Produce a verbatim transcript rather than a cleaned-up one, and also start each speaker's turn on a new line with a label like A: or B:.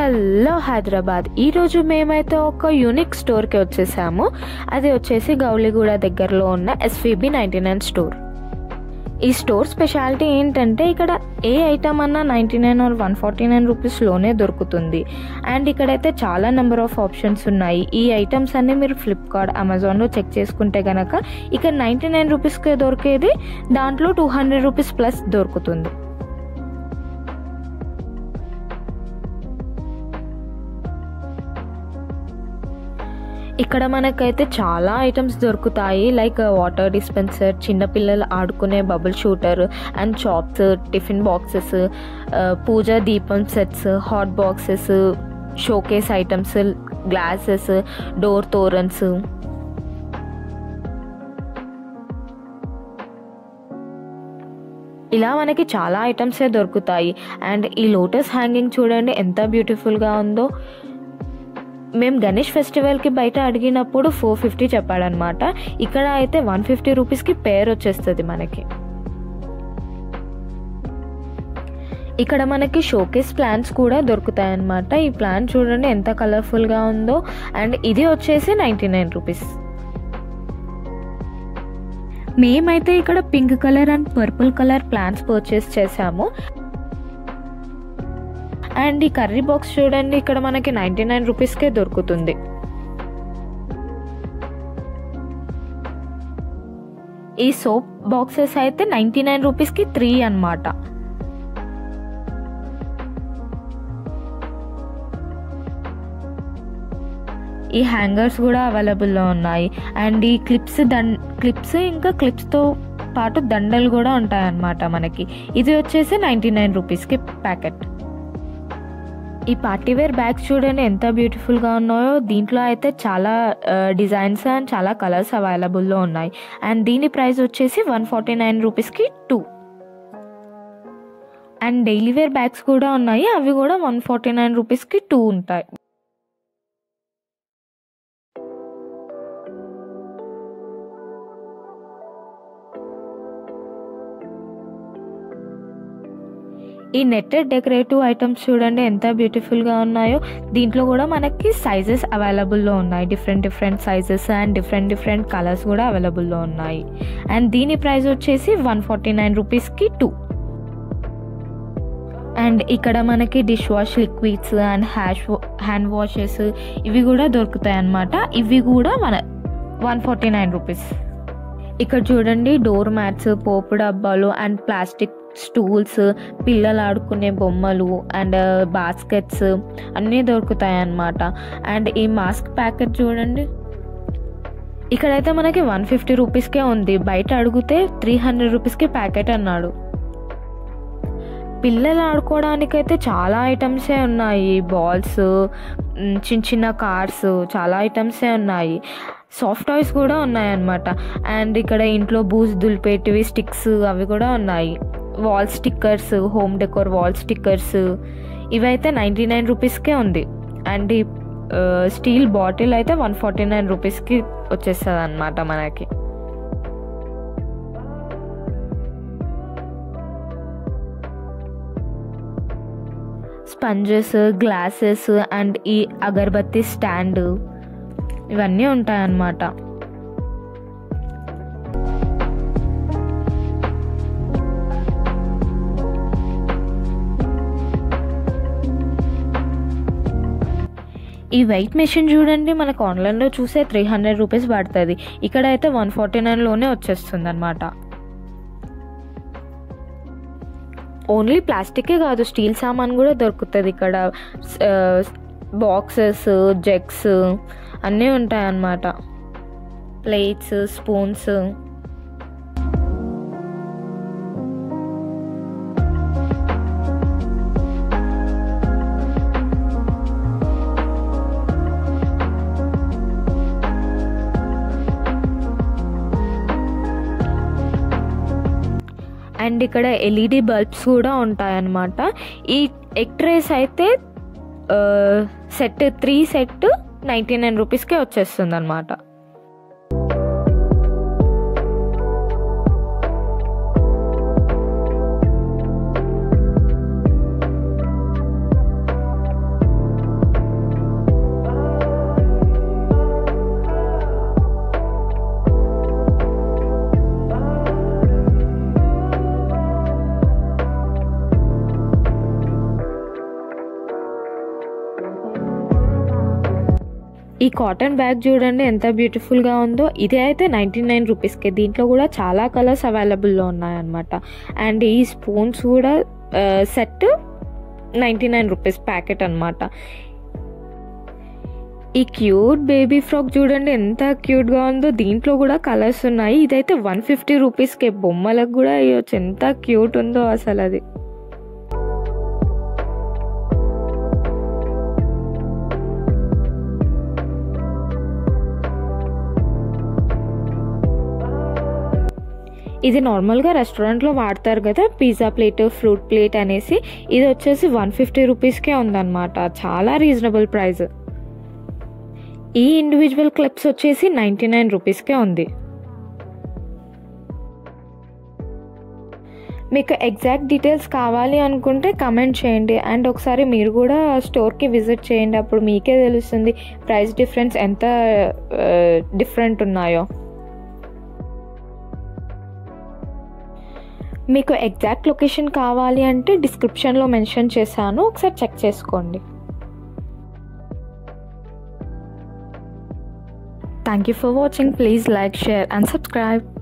A: Hello Hyderabad. ఈరోజు మేమైతే ఒక యూనిక్ స్టోర్కి వచ్చేసాము. అది వచ్చేసి గౌలిగూడ దగ్గరలో ఉన్న ఎస్వీబీ నైంటీ నైన్ స్టోర్. ఈ స్టోర్ స్పెషాలిటీ ఏంటంటే ఇక్కడ ఏ ఐటమ్ అన్నా ninety nine or one forty nine రూపీస్లోనే దొరుకుతుంది. అండ్ ఇక్కడైతే చాలా నెంబర్ ఆఫ్ ఆప్షన్స్ ఉన్నాయి. ఈ ఐటమ్స్ అన్నీ మీరు ఫ్లిప్కార్ట్, అమెజాన్లో చెక్ చేసుకుంటే కనుక ఇక్కడ నైంటీ నైన్ రూపీస్కే దొరికేది దాంట్లో టూ హండ్రెడ్ రూపీస్ ప్లస్ దొరుకుతుంది. ఇక్కడ మనకైతే చాలా ఐటమ్స్ దొరుకుతాయి. లైక్ వాటర్ డిస్పెన్సర్, చిన్నపిల్లలు ఆడుకునే bubble shooter and chops, tiffin boxes, puja దీపం sets, hot boxes, showcase items, glasses, door torans, ఇలా మనకి చాలా ఐటమ్సే దొరుకుతాయి. అండ్ ఈ లోటస్ హ్యాంగింగ్ చూడండి ఎంత బ్యూటిఫుల్గా ఉందో. మేము గణేష్ ఫెస్టివల్కి బయట అడిగినప్పుడు ఫోర్ ఫిఫ్టీ చెప్పాడనమాట. ఇక్కడ అయితే వన్ ఫిఫ్టీ రూపీస్కి పేర్ వచ్చేస్తుంది మనకి. ఇక్కడ మనకి షోకేస్ ప్లాంట్స్ కూడా దొరుకుతాయి అన్నమాట. ఈ ప్లాంట్ చూడండి ఎంత కలర్ఫుల్గా ఉందో. అండ్ ఇది వచ్చేసి నైంటీ నైన్ రూపీస్. మేమైతే ఇక్కడ pink colour and purple colour plants purchase చేసాము. అండ్ ఈ కర్రీ బాక్స్ చూడండి ఇక్కడ మనకి నైంటీ నైన్ రూపీస్కే దొరుకుతుంది. ఈ సోప్ బాక్సెస్ అయితే నైంటీ నైన్ రూపీస్కి త్రీ అన్నమాట. ఈ హ్యాంగర్స్ కూడా అవైలబుల్లో ఉన్నాయి. అండ్ ఈ క్లిప్స్ దండ్ క్లిప్స్ ఇంకా క్లిప్స్తో పాటు దండలు కూడా ఉంటాయన్నమాట మనకి. ఇది వచ్చేసి నైంటీ నైన్ రూపీస్కి ప్యాకెట్. ఈ పార్టీవేర్ బ్యాగ్స్ చూడండి ఎంత బ్యూటిఫుల్గా ఉన్నాయో. దీంట్లో అయితే చాలా డిజైన్స్ అండ్ చాలా కలర్స్ అవైలబుల్లో ఉన్నాయి. అండ్ దీని ప్రైస్ వచ్చేసి వన్ ఫార్టీ నైన్ రూపీస్కి two. And daily wear bags కూడా ఉన్నాయి. అవి కూడా వన్ ఫార్టీ నైన్ రూపీస్కి టూ ఉంటాయి. ఈ నెట్టెడ్ డెకరేటివ్ ఐటమ్స్ చూడండి ఎంత బ్యూటిఫుల్గా ఉన్నాయో. దీంట్లో కూడా మనకి సైజెస్ అవైలబుల్లో ఉన్నాయి. Different different sizes and different different colours కూడా అవైలబుల్లో ఉన్నాయి. అండ్ దీని ప్రైస్ వచ్చేసి వన్ ఫార్టీ నైన్ రూపీస్కి టూ. అండ్ ఇక్కడ మనకి dish wash liquids and hash hand washes ఇవి కూడా దొరుకుతాయి అన్నమాట. ఇవి కూడా మన వన్ ఫార్టీ నైన్ రూపీస్. ఇక్కడ చూడండి డోర్ మ్యాట్స్, పోపు డబ్బాలు అండ్ ప్లాస్టిక్ స్టూల్స్, పిల్లలు ఆడుకునే బొమ్మలు అండ్ బాస్కెట్స్ అన్నీ దొరుకుతాయి అన్నమాట. అండ్ ఈ మాస్క్ ప్యాకెట్ చూడండి ఇక్కడైతే మనకి వన్ ఫిఫ్టీ రూపీస్కే ఉంది. బయట అడిగితే త్రీ హండ్రెడ్ రూపీస్కి ప్యాకెట్ అన్నాడు. పిల్లలు ఆడుకోవడానికైతే చాలా ఐటమ్సే ఉన్నాయి. బాల్స్, చిన్న చిన్న కార్స్, చాలా ఐటమ్సే ఉన్నాయి. సాఫ్ట్ టాయ్స్ కూడా ఉన్నాయన్నమాట. అండ్ ఇక్కడ ఇంట్లో బూజ్ దులిపేటివి స్టిక్స్ అవి కూడా ఉన్నాయి. Wall stickers, home decor wall stickers ఇవైతే నైంటీ నైన్ రూపీస్కే ఉంది. అండ్ ఈ స్టీల్ బాటిల్ అయితే వన్ ఫార్టీ నైన్ రూపీస్కి వచ్చేస్తుంది అన్నమాట మనకి. స్పంజెస్, గ్లాసెస్ అండ్ ఈ అగరబత్తి స్టాండ్ ఇవన్నీ ఉంటాయన్నమాట. ఈ వెయిట్ మెషిన్ చూడండి మనకు ఆన్లైన్లో చూసే త్రీ హండ్రెడ్ రూపీస్ పడుతుంది. ఇక్కడ అయితే వన్ ఫార్టీ నైన్లోనే వచ్చేస్తుంది అనమాట. ఓన్లీ ప్లాస్టికే కాదు స్టీల్ సామాన్ కూడా దొరుకుతుంది ఇక్కడ. బాక్సెస్, జగ్స్ అన్నీ ఉంటాయన్నమాట. Plates, spoons. అండ్ ఇక్కడ ఎల్ఈడి బల్బ్స్ కూడా ఉంటాయన్నమాట. ఈ ఎగ్ ట్రేస్ అయితే set three set ninety nine రూపీస్కే వచ్చేస్తుంది అనమాట. ఈ కాటన్ బ్యాగ్ చూడండి ఎంత బ్యూటిఫుల్గా ఉందో. ఇది అయితే నైంటీ నైన్ రూపీస్కి. దీంట్లో కూడా చాలా కలర్స్ అవైలబుల్లో ఉన్నాయన్నమాట. అండ్ ఈ స్పూన్స్ కూడా set ninety nine rupees packet అనమాట. ఈ క్యూట్ బేబీ ఫ్రాక్ చూడండి ఎంత క్యూట్గా ఉందో. దీంట్లో కూడా కలర్స్ ఉన్నాయి. ఇదైతే వన్ ఫిఫ్టీ రూపీస్కి. బొమ్మలకు కూడా వేయచ్చు. ఎంత క్యూట్ ఉందో అసలు అది. ఇది నార్మల్గా రెస్టారెంట్లో వాడతారు కదా, పిజ్జా ప్లేట్, ఫ్రూట్ ప్లేట్ అనేసి. ఇది వచ్చేసి వన్ ఫిఫ్టీ రూపీస్కే ఉందన్నమాట. చాలా రీజనబుల్ ప్రైస్. ఈ ఇండివిజువల్ క్లిప్స్ వచ్చేసి నైంటీ నైన్ రూపీస్కే ఉంది. మీకు ఎగ్జాక్ట్ డీటెయిల్స్ కావాలి అనుకుంటే కమెంట్ చేయండి. అండ్ ఒకసారి మీరు కూడా స్టోర్కి విజిట్ చేయండి. అప్పుడు మీకే తెలుస్తుంది ప్రైస్ డిఫరెన్స్ ఎంత డిఫరెంట్ ఉన్నాయో. మీకు ఎగ్జాక్ట్ లొకేషన్ కావాలి అంటే డిస్క్రిప్షన్లో మెన్షన్ చేశాను, ఒకసారి చెక్ చేసుకోండి. Thank you for watching. Please like, share and subscribe.